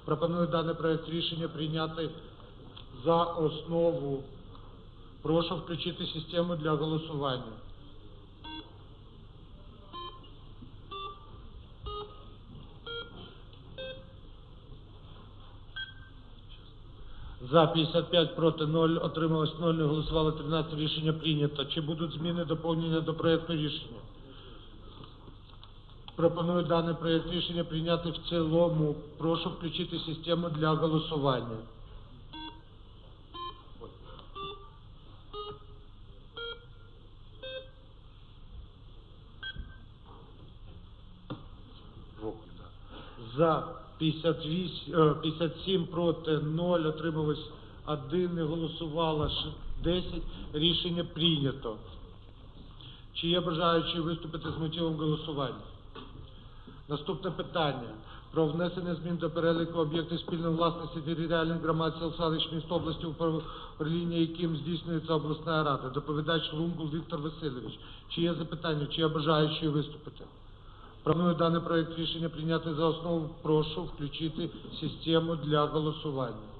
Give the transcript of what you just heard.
Пропоную даний проект рішення прийняти за основу. Прошу включити систему для голосування. За 55, проти 0, отрималось 0, не голосувало 13, рішення прийнято. Чи будуть зміни, доповнення до проекту рішення? Пропоную даний проект рішення прийняти в цілому. Прошу включити систему для голосування. За 57, проти 0, отрималось 1, не голосувало 10, рішення прийнято. Чи є бажаючі виступити з мотивом голосування? Наступне питання. Про внесення змін до переліку об'єктів спільної власності територіальних громад сіл, селищ, міст області, управління яким здійснюється обласна рада. Доповідач Лунгул Віктор Васильович. Чи є запитання, чи є бажаючі виступити? Пропоную даний проект рішення прийняти за основу. Прошу включити систему для голосування.